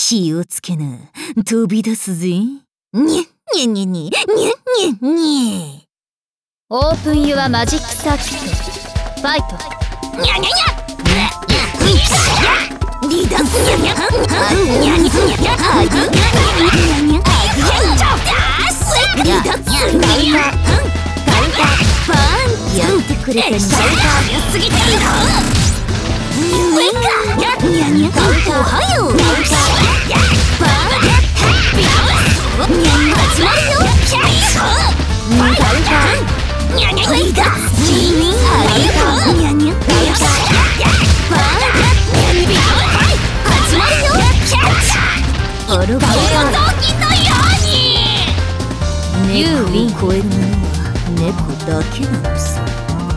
気をつけな。飛び出すぜ。にゃ、にゃにゃにゃ、にゃにゃにゃ。 オープンユアマジックサーキット。ファイト。 にゃにゃにゃ。離脱にゃにゃ。にゃにゃにゃ。にゃにゃにゃ。離脱するにゃ。バーンやってくれたにゃ。やすぎてるな。上か。にゃにゃ。おはよう。バーン。始まるよ。にゃにゃにゃ。君ありがとう。にゃにゃ。始まるよ。オルゴー雑巾のように。猫を超えるものは猫だけなのさ。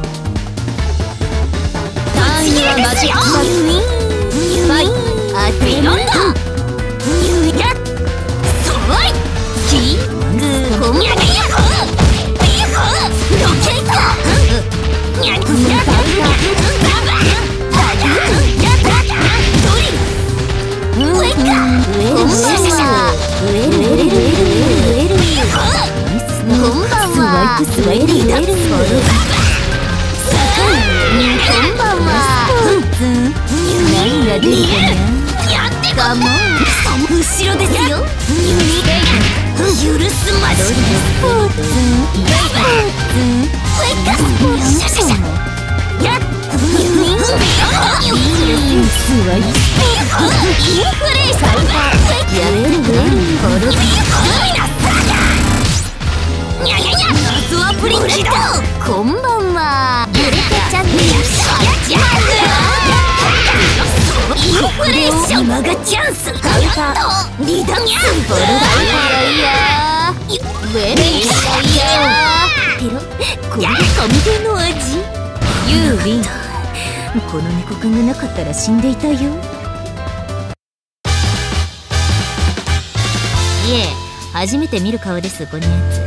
単位はマジックサーキット。ファイト。 あてなんだ。すごい。キングにゃにゃにゃ。ロケット。にゃにゃにゃ。ドリル。上か。シャシャシャ。こんばんは。こんばんは。何が出るかな。やってかも。後ろですよ。許すまじ。シャシャシャ。やっ。インフレーション。やれるな。にゃにゃにゃ。謎アプリ起動。こんばんは。ゆれてちゃんね。インフレーション。今がチャンス。離脱する。これ神ゲーの味。 ユーリン。 この猫くんがなかったら死んでいたよ。いえ、初めて見る顔です、このやつ。